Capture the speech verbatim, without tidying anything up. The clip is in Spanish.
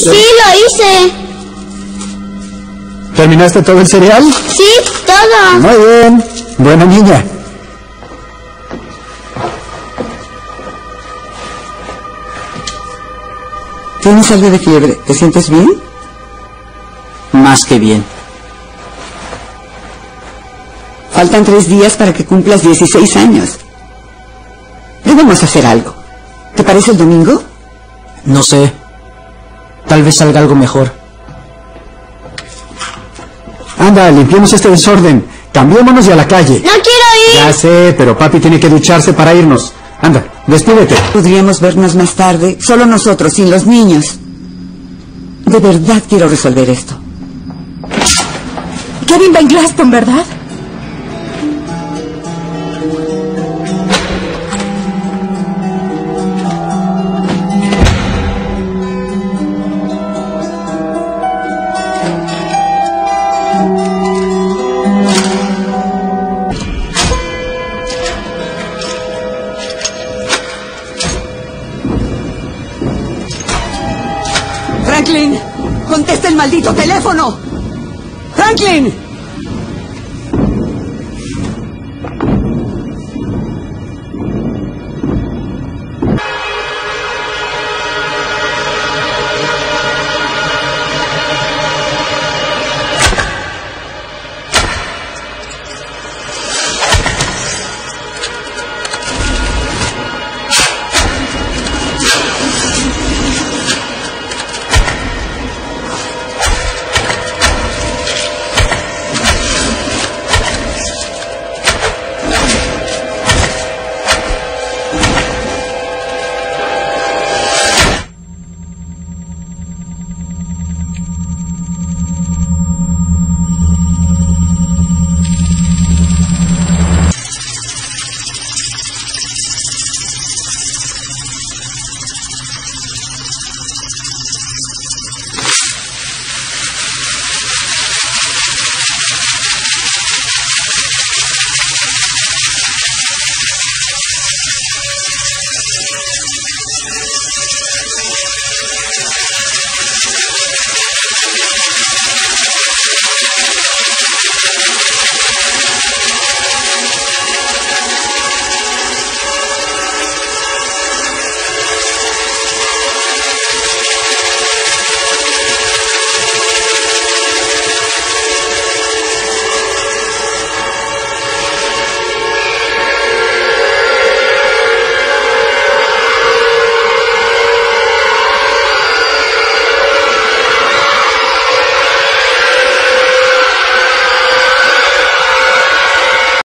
Sí, lo hice. ¿Terminaste todo el cereal? Sí, todo. Muy bien. Buena niña. ¿Tienes algo de fiebre? ¿Te sientes bien? Más que bien. Faltan tres días para que cumplas dieciséis años. Debemos hacer algo. ¿Te parece el domingo? No sé. Tal vez salga algo mejor. Anda, limpiemos este desorden. Cambiémonos y a la calle. No quiero ir. Ya sé, pero papi tiene que ducharse para irnos. Anda, despídete. Podríamos vernos más tarde, solo nosotros, sin los niños. De verdad quiero resolver esto. Kevin va en Glaston, ¿verdad? ¡Franklin! ¡Contesta el maldito teléfono! ¡Franklin!